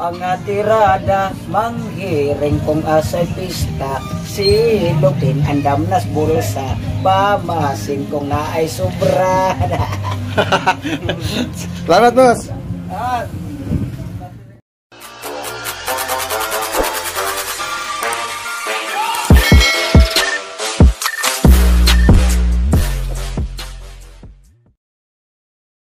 ang tirada, manghiring kong asay pista, silupin andam nas bulsa, pamasin kong naay sobra. Salamat, boss. Ah,